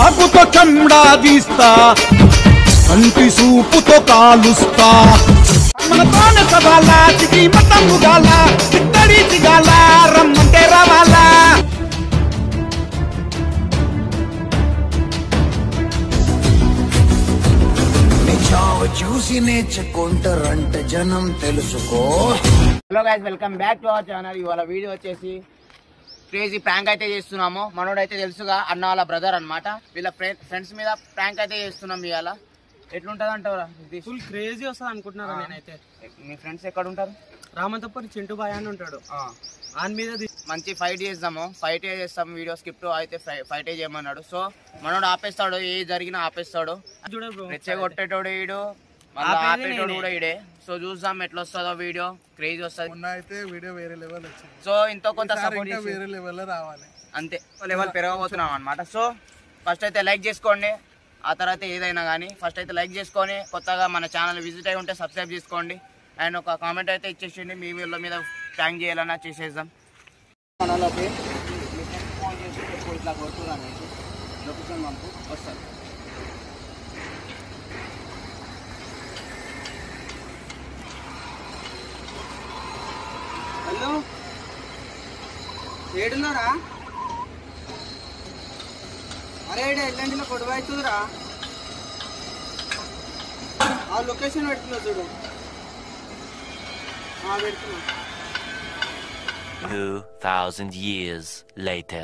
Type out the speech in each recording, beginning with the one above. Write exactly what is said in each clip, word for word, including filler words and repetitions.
చాకుతో చండా తీస్తా కంటి సూపుతో కాలుస్తా మనతోనే సవాలా చికి మతము గాల చిత్తడి చిగాల రమ్మంటే రావాలా చూసి నేర్చుకుంటారంట జనం తెలుసుకో. Hello guys, welcome back to our channel. ఇవాళ వీడియో వచ్చేసి క్రేజీ ప్రాంక్ అయితే చేస్తున్నాము. మనోడు అయితే తెలుసుగా, అన్న వాళ్ళ బ్రదర్ అనమాట. వీళ్ళ ఫ్రెండ్స్ మీద ప్రాంక్ అయితే చేస్తున్నాం. ఇవాళ ఎట్లుంటది అంటారా? ఫుల్ క్రేజీ వస్తుంది అనుకుంటున్నారా? నేనైతే మీ ఫ్రెండ్స్ ఎక్కడ ఉంటారు? రామంతపూర్ చింటూ బాయ్ అని ఉంటాడు. ఆయన మీద మంచి ఫైట్ చేద్దాము, ఫైట్ చేస్తాము. వీడియో స్కిప్ట్ అయితే ఫైట్ చేయమన్నాడు. సో మనోడు ఆపేస్తాడు, ఏ జరిగినా ఆపేస్తాడు. రెచ్చగొట్టేటోడు ఈడు, మళ్ళీ ఆపేటోడు కూడా ఈడే. సో చూద్దాం ఎట్లా వస్తుందో వీడియో. క్రేజీ వస్తుంది అయితే వీడియో వేరే లెవెల్ వచ్చింది. సో ఇంతో కొంత సపోర్ట్ వేరే లెవెల్ రావాలి, అంతే లెవెల్ పెరగబోతున్నాం అనమాట. సో ఫస్ట్ అయితే లైక్ చేసుకోండి, ఆ తర్వాత ఏదైనా కానీ ఫస్ట్ అయితే లైక్ చేసుకొని కొత్తగా మన ఛానల్ విజిట్ అయి ఉంటే సబ్స్క్రైబ్ చేసుకోండి. అండ్ ఒక కామెంట్ అయితే ఇచ్చేసిండి, మీ వీళ్ళ మీద ప్రాంక్ చేయాలన్నా చేసేద్దాం. మనలోకి ఫోన్ చేసి ఇట్లా కొడుతున్నా అనేసి లొకేషన్ పంపు వస్తుంది. హలో, ఏడున్నారా? అరే ఎల్లంటిలో గొడవ అవుతుందిరా. ఆ లొకేషన్ పెడుతున్నా చూడు. పెడుతున్నా. Two thousand years later.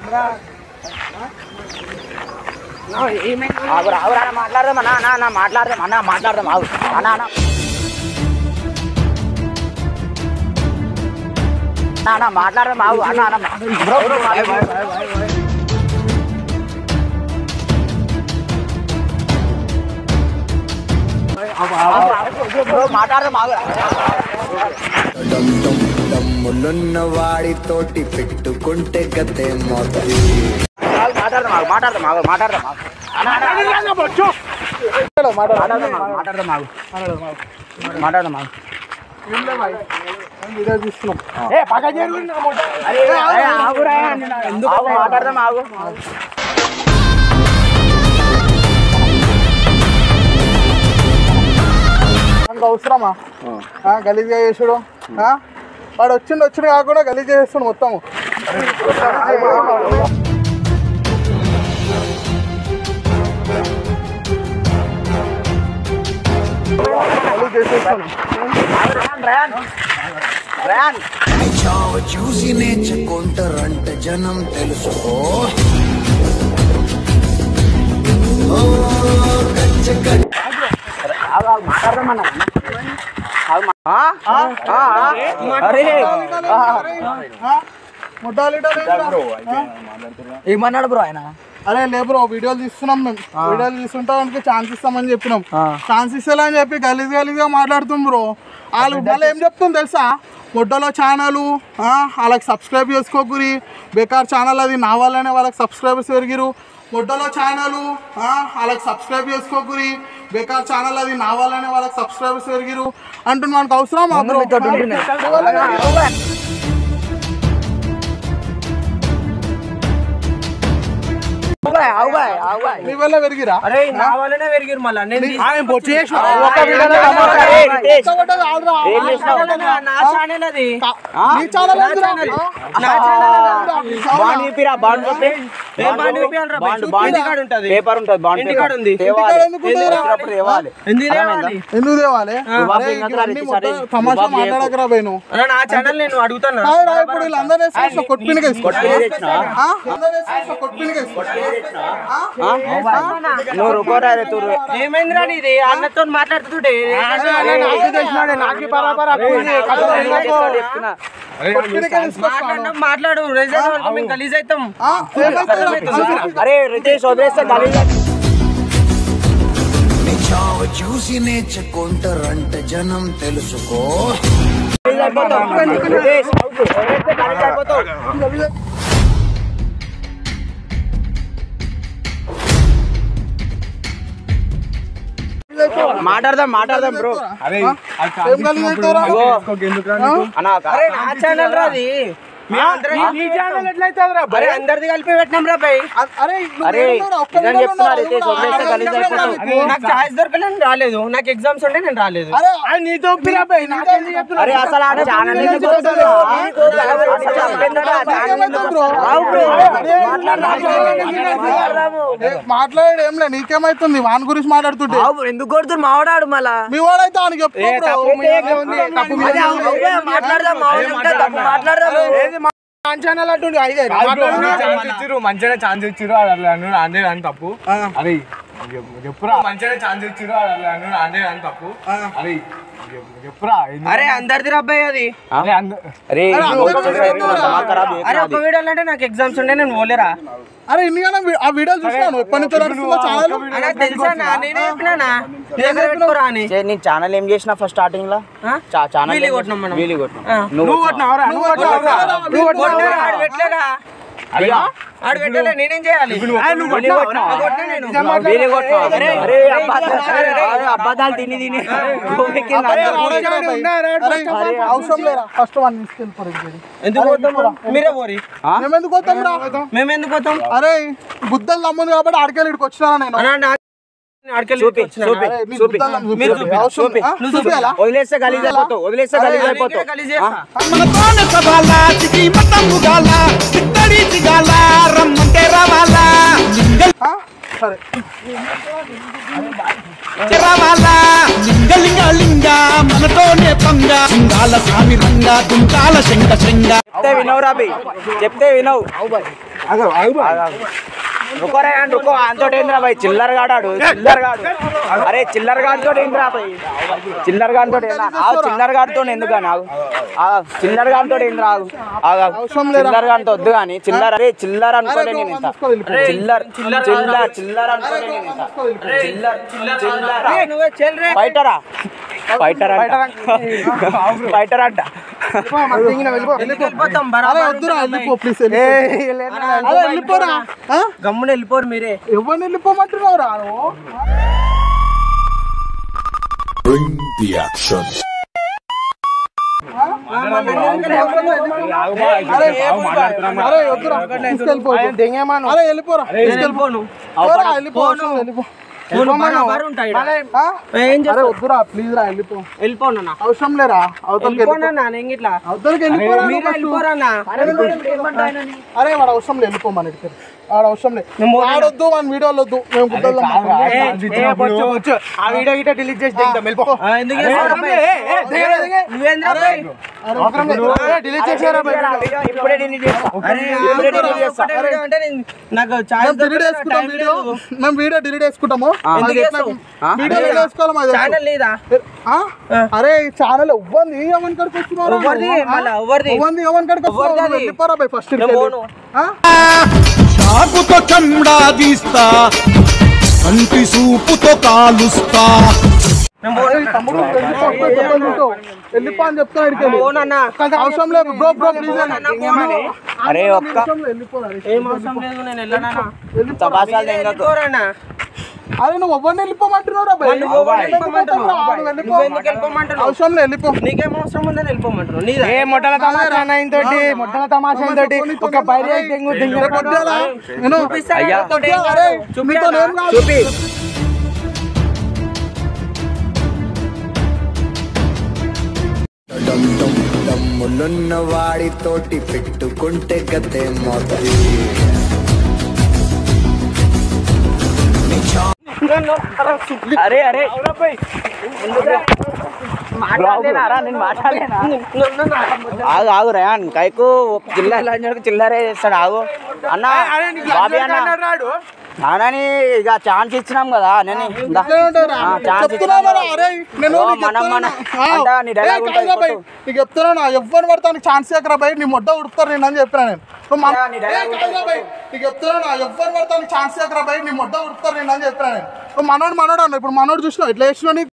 మాట్లాడదాం అన్నా, అన్న మాట్లాడదాం అన్న మాట్లాడదాం ఆగు అన్న అన్న అన్న మాట్లాడదాం ఆగు అన్న అన్న మాట్లాడదాం ఆగు. దమ్ములున్న వాడితోటి పెట్టుకుంటే గతే మోతది. మాట్లాడదాం ఆగు మాట్లాడదాం ఆగు మాట్లాడదాం ఆగు మాట్లాడదాం ఆగు మాట్లాడదాం ఆగు. వీడియో చూస్తున్నాం. మాట్లాడదాం ఆగు. అవసరమా గలీజ్గా చేసుడు? వాడు వచ్చిండు వచ్చిండు కాకుండా గలీజ్ చేస్తుండు మొత్తము. చూసి నేర్చుకుంటారంట జనం తెలుసుకో. ఏమన్నాడు బ్రో ఆయన? అరే లే బ్రో, వీడియోలు తీస్తున్నాం మేము. వీడియోలు తీసుకుంటానికి ఛాన్స్ ఇస్తామని చెప్పినాం. ఛాన్స్ ఇస్తేలా అని చెప్పి గలీజ్ గలీజ్గా మాట్లాడుతాం బ్రో. వాళ్ళు మళ్ళీ ఏం చెప్తుంది తెలుసా? మొడ్డలో ఛానల్ వాళ్ళకి సబ్స్క్రైబ్ చేసుకోకురి, బేకార్ ఛానల్ అది, నా వల్లనే వాళ్ళకి సబ్స్క్రైబర్స్ పెరిగిరు. మొడ్డలో ఛానల్ వాళ్ళకి సబ్స్క్రైబ్ చేసుకోకురి, బేకార్ ఛానల్ అది, నా వల్లనే వాళ్ళకి సబ్స్క్రైబర్స్ పెరిగిరు అంటున్నా. మనకు అవసరం నీ వల్ల పెరిగిరా? అరే నా వల్లనే పెరిగిరు. మళ్ళీ నా ఛానల్ అది, పేపర్ ఉంటుంది, ఎందుకు తేవాలి? తమాషా మాట్లాడకరా పోయిను. నా ఛానల్ నేను అడుగుతాను. ఇప్పుడు వీళ్ళందరూ కొట్టినగా ఏమైందిరా నీది? అన్నతో మాట్లాడుతుంటే మాట్లాడు. గలీజ్ అవుతాం. అరే రితేష్ వదిలేస్తే గలీజ్. చూసి నేర్చుకుంటారంట జనం తెలుసుకో. మాట్లాడదాం మాట్లాడదాం బ్రో. అరే నా ఛానల్ రాది, అరే అందరిది కలిపి పెట్టినాం రా భయ్. అరే అరే నిజం చెప్తున్నా రితేష్ వదిలేస్తే గలీజ్ అయిపోతావు. నాకు ఛాయిస్ దొరకలే నేను రాలేదు. నాకు ఎగ్జామ్స్ ఉంటే నేను రాలేదు. అరే నీతో అరే అసలు ఆ ఛానల్ ఎందుకు మాట్లాడాడు ఏం లే, నీకేమైతుంది వాని గురించి మాట్లాడుతుంటే? ఎందుకు కొడుతున్నారు మావాడాడు మళ్ళా మీ వాడైతే ఆయనకి చెప్తా మాట్లాడదాం మంచిగా ఛాన్స్ ఇచ్చిరు అందే కానీ తప్పు. అరే చెప్పురా మంచిగా ఛాన్స్ ఇచ్చిరు అందే కానీ తప్పు. అరే చెప్పురా. అరే అందరిది అబ్బాయి అది. అరే అంద- అరే అరే ఒక వీడియోలు అంటే నాకు ఎగ్జామ్స్ ఉంటే నేను పోలేరా. అరే ఇన్నిగానే ఆ వీడియోలు చూసాను ఎప్పటి నుంచో నడుస్తుందో ఛానల్. నాకు తెలుసా నేనే చెప్పినా పెట్టుకోరా అని. నీ ఛానల్ ఏం చేసినా ఫస్ట్ స్టార్టింగ్ లో ఛానల్ వీలీ కొట్టినాం మనం. వీలీ కొట్టినాం. ఆ. నువ్వు కొట్టినారా? ఆడు పెట్టలేదా? ఆడు పెట్టలే నేనేం చేయాలి? అబద్ధాలు తిని తిని అవసరం లేరా ఫస్ట్ వన్ తీసుకెళ్ళిపోరు. ఎందుకు పోతాం? మీరే పోరి. మేము ఎందుకు పోతాం రా? మేము ఎందుకు పోతాం? అరే బుద్ధలు నమ్ముంది కాబట్టి ఆడికెళ్ళి ఇక్కడికి వచ్చినా నేను. అన్నా, నా- ఆడికెళ్ళి వచ్చినా. అరే, నీ బుద్ధలు నమ్ము. అవసరం లే. ఆ? చూపియాలా? వదిలేస్తే గలీజ్ అయిపోతావు వదిలేస్తే గలీజ్ అరే, అయిపోతావు నీకే గలీజ్ చేస్తా. ఆ? సరే చెప్తే వినవు రాబి చెప్తే వినవు రుకోరా రుకో అంతో ఏంద్రా బాయ్ చిల్లర గాడాడు చిల్లర గాడు అరే చిల్లర గాడితో ఏంద్రా బాయ్ చిల్లర గాడితో చిల్లర గాడితో ఎందుకు నాకు చిల్లర గాడితో ఏంద్రా చిల్లర గాడితో వద్దు కానీ చిల్లర అరే చిల్లర అనుకోలే నేను ఇంత చిల్లర చిల్లర చిల్లర అనుకోలే నేను ఇంత చిల్లర చిల్లర నువ్వే చెల్ రే. ఫైటరా ఫైటర్ ఫైటర్ అంట వెళ్ళిపోతాం అరే బరాబర్ వద్దురా ఉంటుంది వెళ్ళిపో అబ్బాయి. ప్లీజ్ అరే వెళ్ళిపోరా. ఆ? గమ్మున వెళ్ళిపోరు మీరే. ఎవరిని వెళ్ళిపోమంటున్నావు రా నువ్వు? Bring the action. అరే వద్దురా తీసుకెళ్ళిపో. అరే వెళ్ళిపోరా తీసుకెళ్ళిపోను. పోరా, వెళ్ళిపో అవసరం లేదు, వెళ్ళిపో. బరాబర్ ఉంటాయి ఈడ. ఆ? ఏం అరే చేస్తావు? వద్దురా ప్లీజ్ రా వెళ్ళిపో. వెళ్ళిపోనా అవసరం లేరా అవతలకి వెళ్ళిపో. వెళ్ళిపోనా నేను ఇట్లా అవతలకి వెళ్ళిపోరా నువ్వు మీరే first. వెళ్ళిపోరానా. అరే వాడు అవసరం లేదు వెళ్ళిపో మన ఇక్కడికి. వాడు అవసరం లేదు వాడొద్దు మన వీడియోలు వద్దు మేము గుడ్డలు ఆ వీడియో గిట్ట డిలీట్ చేసి దిగుతాం వెళ్ళిపో. ఆ, ఎందుకు చేస్తావు అబ్బాయి? నువ్వేంద్రా అబ్బాయి? డిలీట్ చేసారా ఇప్పుడే డిలీట్ చేస్తా అరే, ఇప్పుడే delete చేస్తా. ఒకటే వీడియో అంటే నేను- నాకు ఛాయిస్ మేము డిలీట్ వేసుకుంటాం టైం వీడియో లేదు. మేము వీడియో డిలీట్ వేసుకుంటాము ఎందుకు చేస్తావు? వీడియో డిలీట్ వేసుకోవాలి మాది తెలుసు. ఛానల్ లేదా? ఆ? అరే ఈ ఛానల్ ఎవ్వంది ఎవరి కడికి వస్తున్నారు ఎవరిది? మళ్ళా ఎవరిది? ఎవ్వంది ఎవరి కడికి ఎవరిది వస్తున్నారు అది? వెళ్ళిపోరా బై ఫస్ట్ నేను పోను. చాకుతో చండా తీస్తా కంటి సూపుతో కాలుస్తా. నేను పోను. తమ్ముడు వెళ్ళిపో వెళ్ళిపో, వెళ్ళిపో అని చెప్తాను ఇక్కడికి వెళ్ళి. పోనన్నా. అవసరం లేదు బ్రో బ్రో ప్లీజ్ పోనన్నా, పోను. అరే ఒక్క వెళ్ళిపోరా ఏం అవసరం లేదు నేను వెళ్ళనా. తపాసాలు తెంగకు వెళ్ళిపోరానా. అరే నువ్వు ఎవరిని వెళ్ళిపోమంటున్నారా బై? వాళ్ళు ఎవరిని వెళ్ళిపోమంటున్నావు? నువ్వు వెళ్ళిపో. నువ్వు ఎందుకు వెళ్ళిపోమంటున్నావు? అవసరం లేదు వెళ్ళిపో. నీకేం అవసరం ఉందని వెళ్ళిపోమంటున్నావు? నీదా? ఏ మొట్టల తమాషా తోటి మొట్టల తమాషా తోటి ఒక బయట దెంగు దింగు రేపు పొద్దుగాల నేను చూపిస్తారా? అయ్యా. నాతోటి ఏం అరే కాదు. మీతో చూపియాలా? ఏం కాదు. చూపి డమ్ డమ్ డమ్ములున్న వాడితోటి పెట్టుకుంటే గతే మోతది. అరే అరే మాట్లాడలేనారా నేను మాట్లాడలేనా ఆగు ఆగు రయాన్ కైకు చిల్లర చిల్లరే చేస్తాడు ఆగు అన్న బాబీ అన్న నానని ఇక ఛాన్స్ ఇచ్చినాం కదా నేను ఛాన్స్ చెప్తున్నా మరి, అరే నేను నీకు మనం మన చెప్తున్నా. అంట నీ ఏ, డైలాగ్ కాదురా బై, నీకు చెప్తున్నా ఎవరిని పడతాను ఛాన్స్ ఎక్కరా బై నీ మొడ్డ ఉడుపుతారు నేను అని చెప్పినా నేను నువ్వు మన- నీ ఏ, డైలాగ్ కాదురా బై, నీకు చెప్తున్నా ఎవరిని పడతాను ఛాన్స్ ఎక్కరా బై నీ మొడ్డ ఉడుపుతారు నేను అని చెప్పినా నేను నువ్వు మనోడు మనోడు అన్న ఇప్పుడు మనోడు చూసినావు ఇట్లా చేసినా నీకు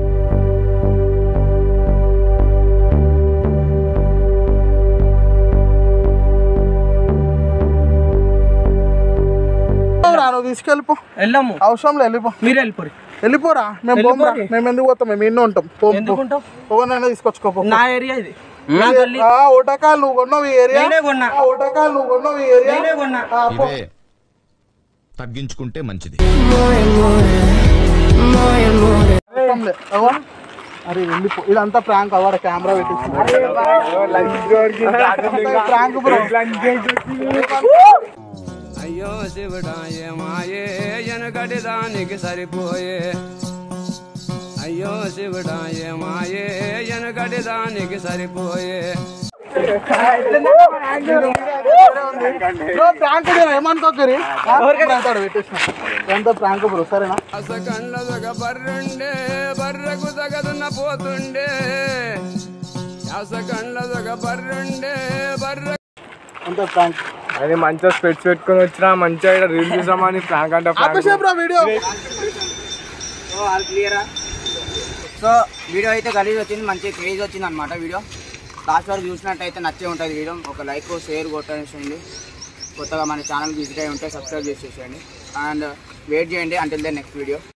నువ్వు తీసుకెళ్ళిపో వెళ్ళము. అవసరం లేదు వెళ్ళిపో మీరు వెళ్ళిపోరు. వెళ్ళిపోరా మేము పోమరా వెళ్ళిపోరి. మేము ఎందుకు పోతాం మేము ఎన్నో ఉంటాం పో ఎందుకు ఉంటావు? ఎవరినైనా తీసుకొచ్చుకోపో నా ఏరియా ఇది. ఓటకాలు నువ్వు కొన్నావు ఈ ఏరియా, ఓటకాలు నువ్వు కొన్నావు ఈ ఏరియా. తగ్గించుకుంటే మంచిది. అరే వెళ్ళిపో, ఇదంతా ప్రాంక్ అవ్వడ కెమెరా పెట్టి ప్రాంక్ బ్రో. అయ్యో శివుడా ఏమాయే ఎనకటి దానికి సరిపోయే, అయ్యో శివుడా ఏమాయే ఎనకటి దానికి సరిపోయే. ప్రాంక్ ఏమనుకోకరి పెట్టేసిన ఎంత ప్రాంక్ బ్రో సరేనా. అసకండ్ల దొగ బర్రుండే బర్రకు తగదున్న పోతుండే, అసకండ్ల దొగ బర్రుండే బర్ర అంత ప్రాంక్. అది మంచిగా స్పెట్స్ పెట్టుకొని వచ్చినా మంచిగా రీల్ చూసామని ఫ్రాంక్ అంటే వీడియో క్లియరా. సో వీడియో అయితే గలీజ్ వచ్చింది, మంచి క్రేజ్ వచ్చింది అనమాట. వీడియో లాస్ట్ వరకు చూసినట్టయితే నచ్చే ఉంటుంది వీడియో. ఒక లైక్ షేర్ కొట్టేసేయండి. కొత్తగా మన ఛానల్ విజిట్ అయి ఉంటే సబ్స్క్రైబ్ చేసేసేయండి అండ్ వెయిట్ చేయండి అంటిల్ ద నెక్స్ట్ వీడియో.